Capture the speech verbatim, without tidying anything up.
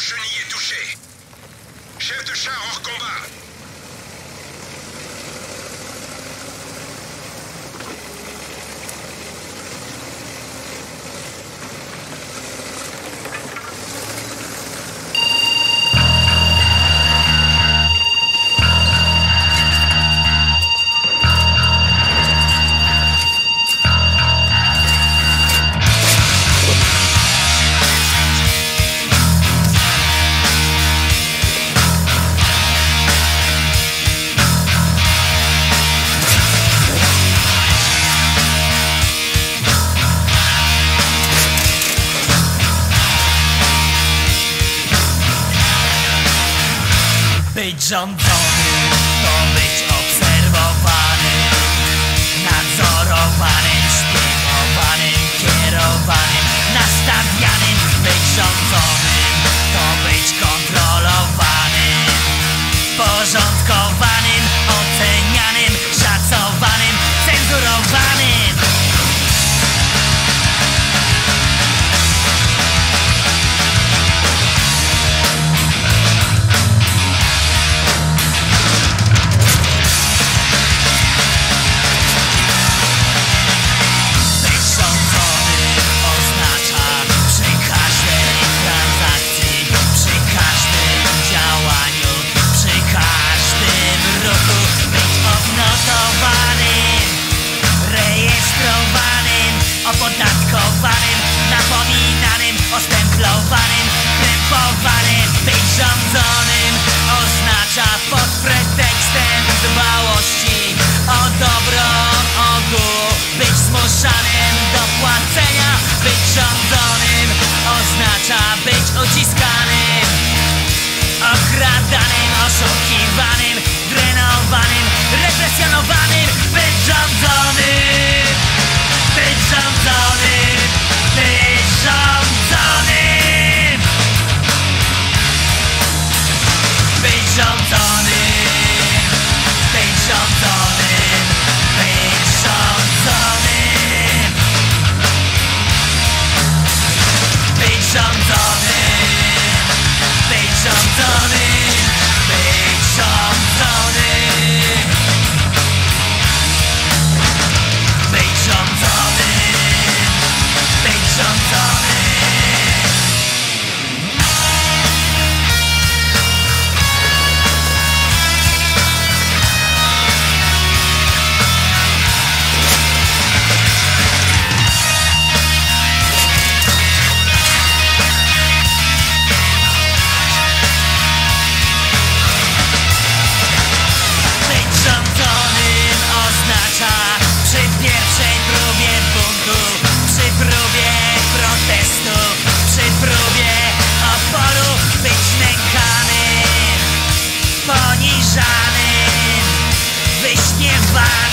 chenille est touché. Chef de char hors combat. Być rządzony to być obserwowany, nadzorowanym, szpiegowanym, kierowanym, nastawianym. Być rządzonym to być kontrolowanym, porządkowanym, ocenianym, szacowanym, cenzurowanym. Opodatkowanym, napominanym, ostemplowanym, krępowanym. Być rządzonym oznacza pod pretekstem dbałości o dobro ogółu być zmuszanym do płacenia. Być rządzonym oznacza być uciskanym, okradanym, oszukiwanym, drenowanym, represjonowanym. Być rządzonym, być rządzonym, być rządzonym, być rządzonym, być rządzonym, być rządzonym, być rządzonym, być rządzonym, być rządzonym, być rządzonym, być rządzonym. Być rządzonym oznacza przy pierwszej próbie buntu, przy próbie protestu, przy próbie oporu być nękanym, poniżanym, wyśmiewanym.